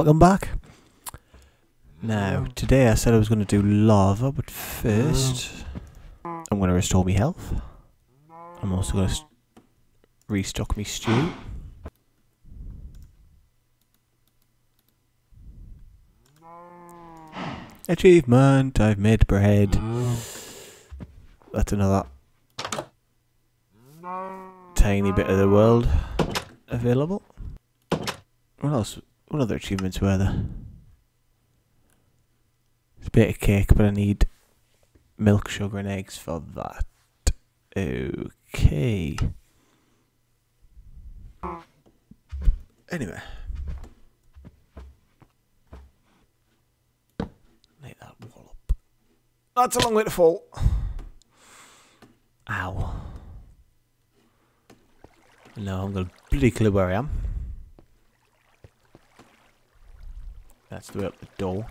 welcome back. Now, today I said I was going to do lava, but first I'm going to restore my health. I'm also going to restock my stew. Achievement, I've made bread. That's another tiny bit of the world available. What else? What other achievements were there? It's a bit of cake, but I need milk, sugar and eggs for that. Okay. Anyway. Make that wall up. That's a long way to fall. Ow. No, I'm gonna bloody clue where I am. That's the way up the door.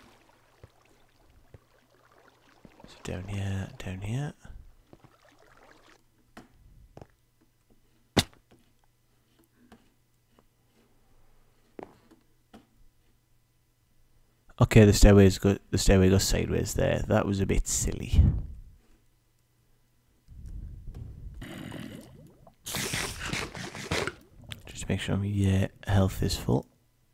So down here, down here. Okay, the stairway goes sideways there. That was a bit silly. Just make sure my health is full.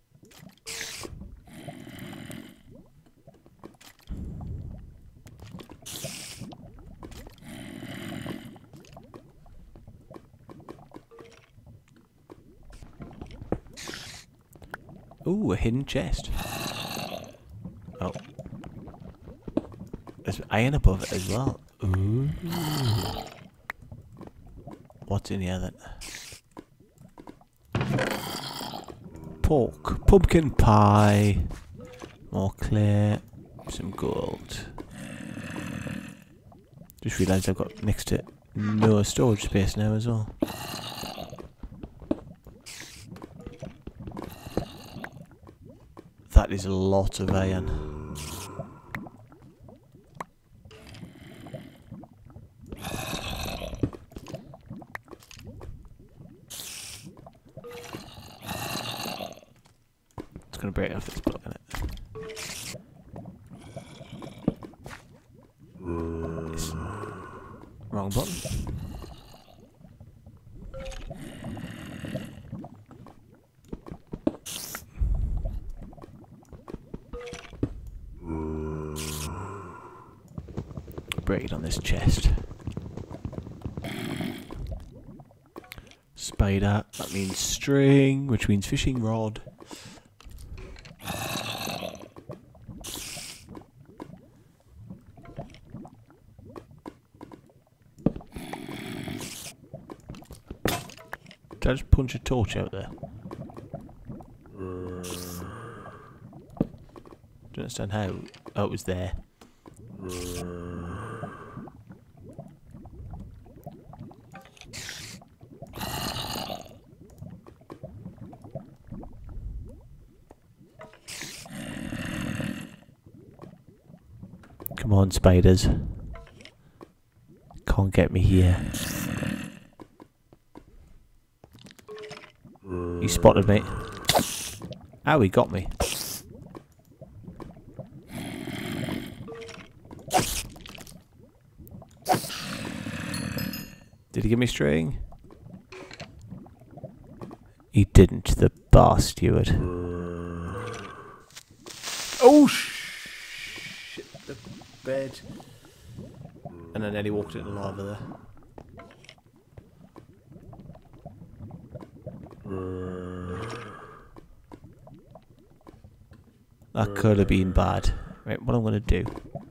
Ooh, a hidden chest. Oh. There's iron above it as well. Ooh. What's in here then? Pork. Pumpkin pie. More clay. Some gold. Just realised I've got next to no storage space now as well. That is a lot of iron. It's going to break off this block, isn't it? It's wrong button. Break it on this chest. Spider, that means string, which means fishing rod. Did I just punch a torch out there? Don't understand how. Oh, it was there. Come on, spiders. Can't get me here. He spotted me. Ow, he got me. Did he give me string? He didn't, the bar steward. Oh, shit, the bed. And then Eddie walked into lava there. That could have been bad. Right, what I'm going to do.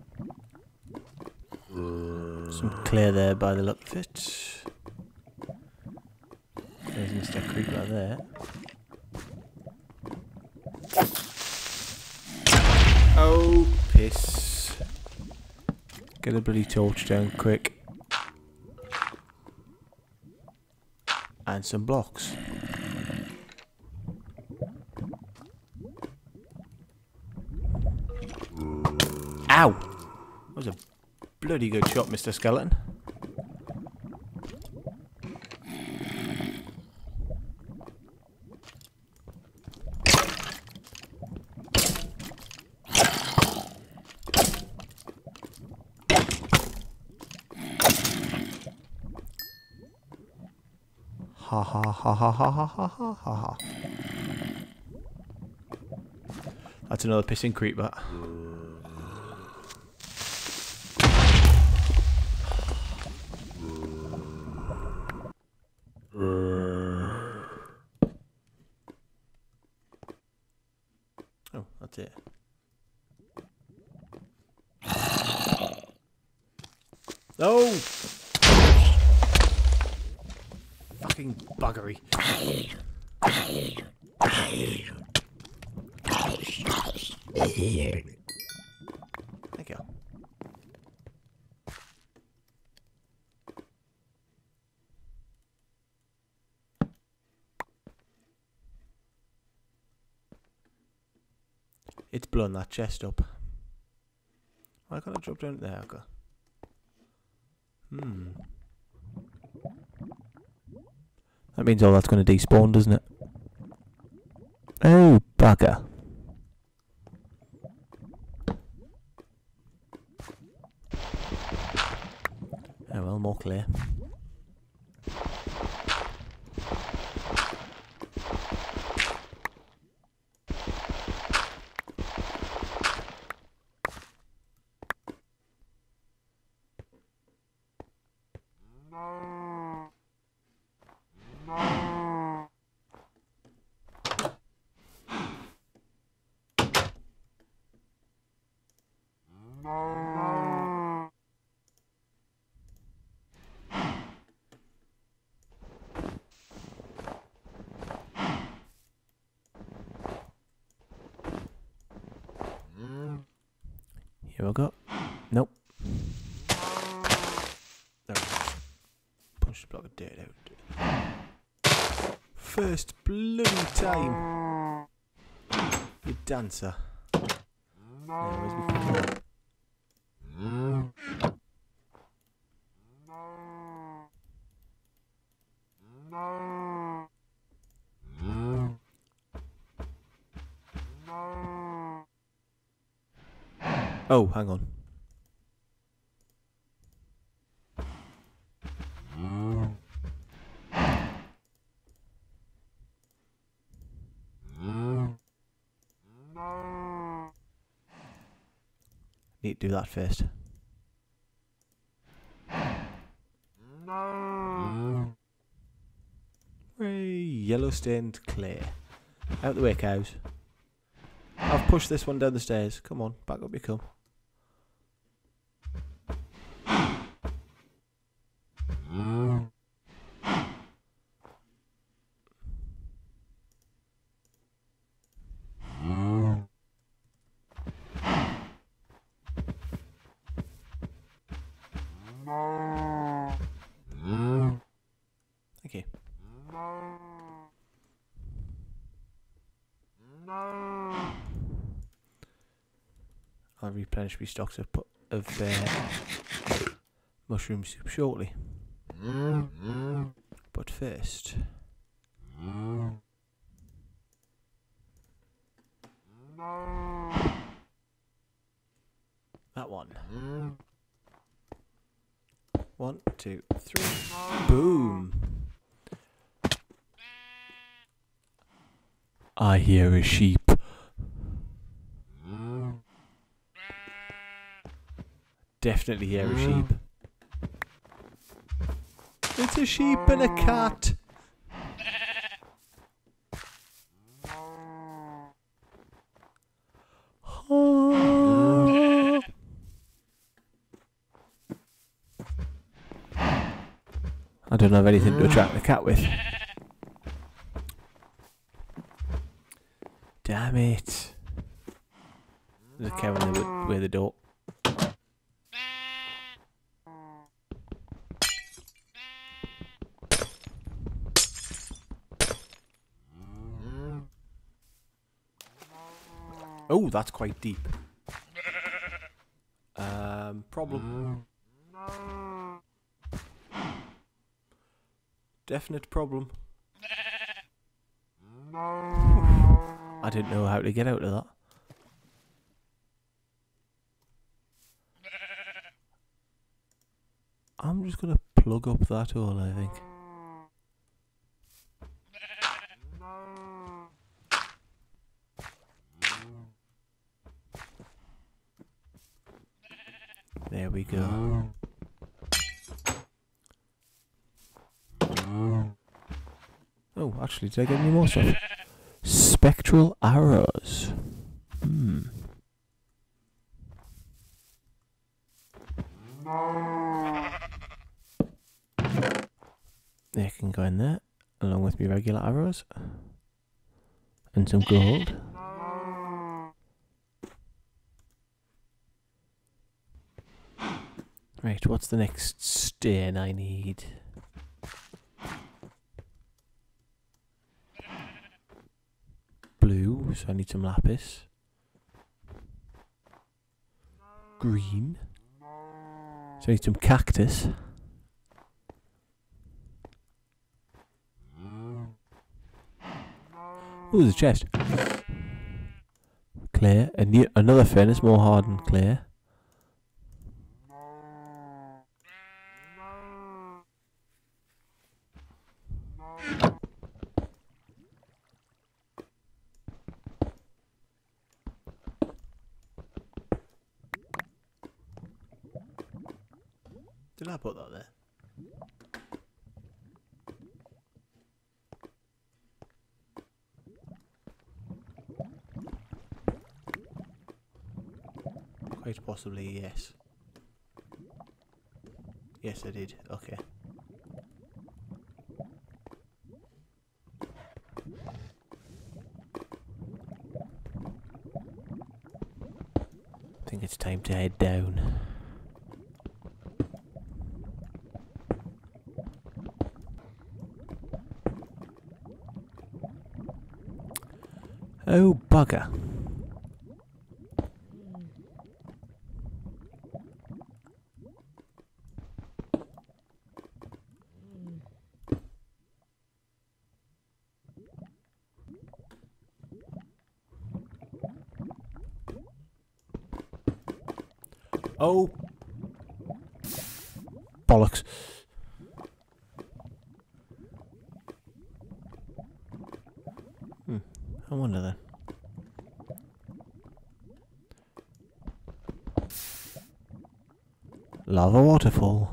Some clay there by the look of it. There's Mr. Creeper there. Oh, piss. Get a bloody torch down quick. And some blocks. Ow! That was a bloody good shot, Mr. Skeleton. Ha ha ha ha ha ha ha ha ha ha. That's another pissing creeper. Oh, that's it. No! Fucking buggery. Thank you. It's blown that chest up. Why can't I drop down there? Okay. That means all that's going to despawn, doesn't it? Oh, bugger. Oh well, more clear. Here we go. Nope. There we go. Punch the block of dirt out. First bloody time. You dancer. Where's my camera? Oh, hang on. Need to do that first. Hooray, yellow stained clay. Out the way, cows. I've pushed this one down the stairs. Come on, back up you come. Okay. I'll replenish my stocks of mushroom soup shortly. But first, that one. 1, 2, 3. Boom. I hear a sheep. Definitely hear a sheep. It's a sheep and a cat. I don't have anything to attract the cat with. Damn it. There's a cow in the way the door. Oh, that's quite deep. Problem. Definite problem. I didn't know how to get out of that. I'm just gonna plug up that hole, I think. we go. Oh, actually, did I get any more stuff? Spectral arrows. They can go in there, along with my regular arrows. And some gold. Right, what's the next stain I need? Blue, so I need some lapis. Green. So I need some cactus. Ooh, there's a chest. Clear. Another furnace, more hardened clear. Did I put that there? Quite possibly, yes. Yes, I did. Okay. I think it's time to head down. Oh, bugger. Oh, bollocks. I wonder then. Lava waterfall.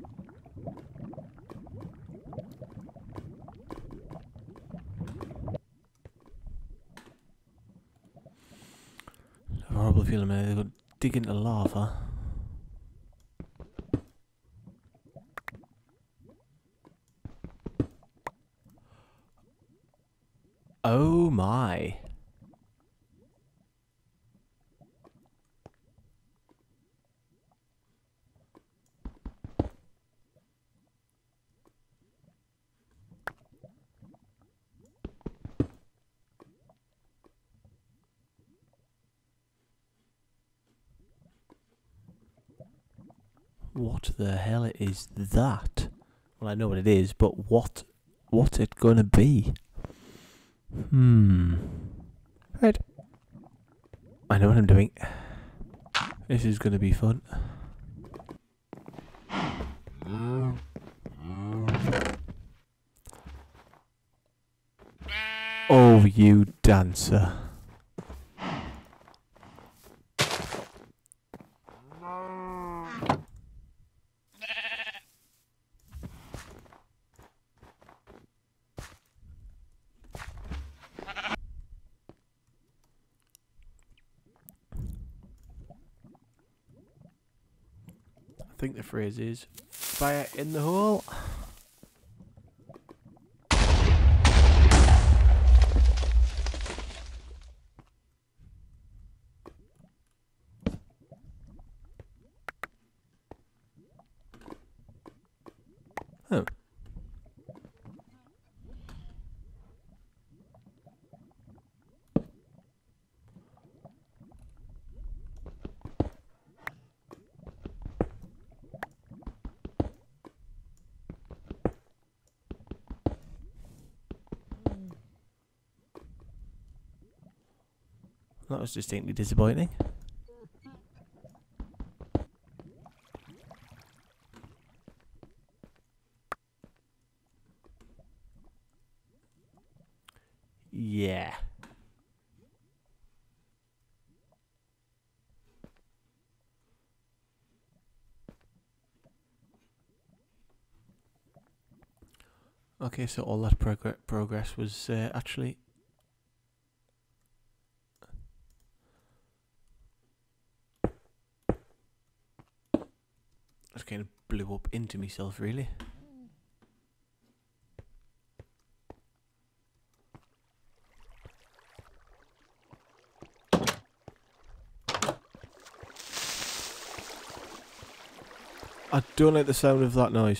I have a horrible feeling they're going to dig into lava. Oh my. What the hell is that? Well, I know what it is, but what's it gonna be? Right. I know what I'm doing. This is gonna be fun. Oh, you dancer. I think the phrase is fire in the hole. Oh. That was distinctly disappointing. Yeah. Okay, so all that progress was actually... I just kind of blew up into myself, really. I don't like the sound of that noise.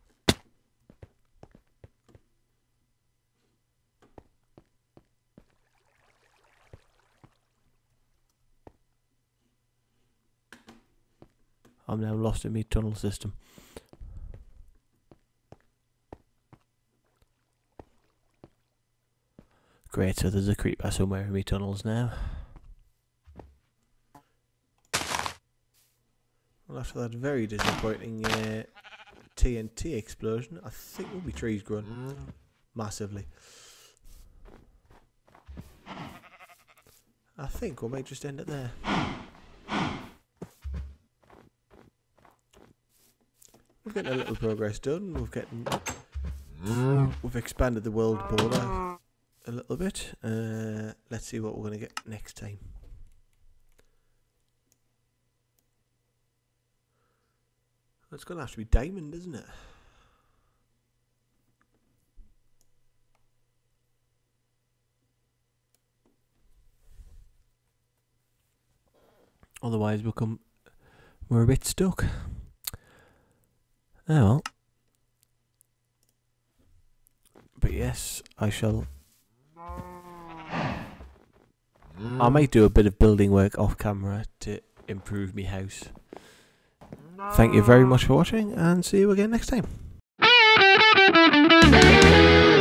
I'm now lost in my tunnel system. Great, so there's a creeper somewhere in my tunnels now. Well, after that very disappointing TNT explosion, I think there'll be trees growing massively. I think we might just end it there. We've getting a little progress done. We've expanded the world border a little bit. Let's see what we're going to get next time. It's going to have to be diamond, isn't it? Otherwise we're a bit stuck. Oh well. But yes, I might do a bit of building work off camera to improve my house. Thank you very much for watching, and see you again next time.